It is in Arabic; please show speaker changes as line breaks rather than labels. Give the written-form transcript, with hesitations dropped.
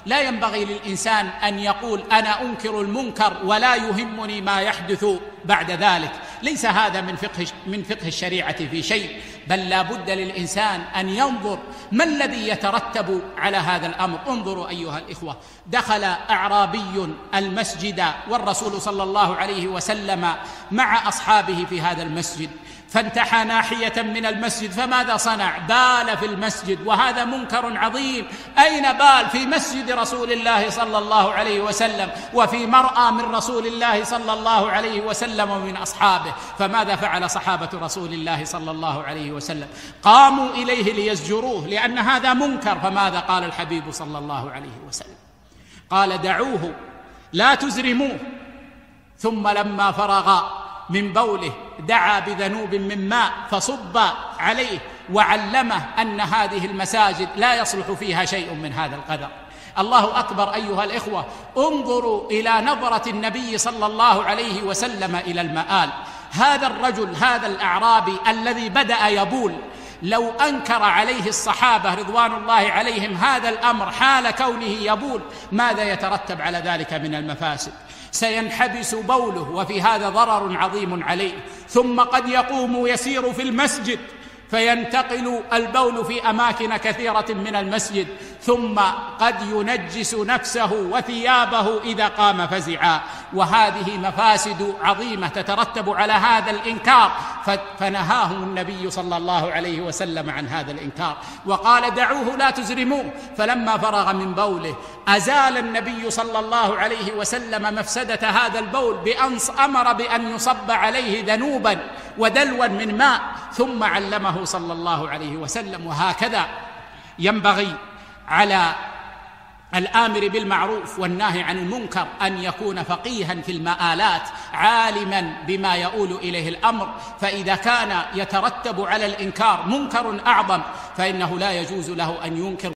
لا ينبغي للإنسان أن يقول أنا أنكر المنكر ولا يهمني ما يحدث بعد ذلك. ليس هذا من فقه الشريعة في شيء، بل لا بد للإنسان أن ينظر ما الذي يترتب على هذا الأمر. انظروا أيها الإخوة، دخل أعرابي المسجد والرسول صلى الله عليه وسلم مع أصحابه في هذا المسجد، فانتحى ناحية من المسجد، فماذا صنع؟ بال في المسجد، وهذا منكر عظيم. أين بال؟ في مسجد رسول الله صلى الله عليه وسلم، وفي مرأى من رسول الله صلى الله عليه وسلم ومن أصحابه. فماذا فعل صحابة رسول الله صلى الله عليه وسلم؟ قاموا إليه ليزجروه لأن هذا منكر. فماذا قال الحبيب صلى الله عليه وسلم؟ قال دعوه لا تزرموه. ثم لما فرغ من بوله دعا بذنوب من ماء فصب عليه، وعلمه أن هذه المساجد لا يصلح فيها شيء من هذا القدر. الله أكبر أيها الإخوة، انظروا إلى نظرة النبي صلى الله عليه وسلم إلى المآل. هذا الرجل، هذا الأعرابي الذي بدأ يبول، لو أنكر عليه الصحابة رضوان الله عليهم هذا الأمر حال كونه يبول، ماذا يترتب على ذلك من المفاسد؟ سينحبس بوله، وفي هذا ضرر عظيم عليه. ثم قد يقوم يسير في المسجد فينتقل البول في أماكن كثيرة من المسجد، ثم قد ينجس نفسه وثيابه إذا قام فزعا. وهذه مفاسد عظيمة تترتب على هذا الإنكار، فنهاهم النبي صلى الله عليه وسلم عن هذا الإنكار، وقال دعوه لا تزرموه. فلما فرغ من بوله أزال النبي صلى الله عليه وسلم مفسدة هذا البول بأن أمر بأن يصب عليه ذنوبا ودلوا من ماء، ثم علمه صلى الله عليه وسلم. وهكذا ينبغي على الآمر بالمعروف والناهي عن المنكر أن يكون فقيها في المآلات، عالما بما يؤول إليه الأمر. فإذا كان يترتب على الإنكار منكر أعظم فإنه لا يجوز له أن ينكر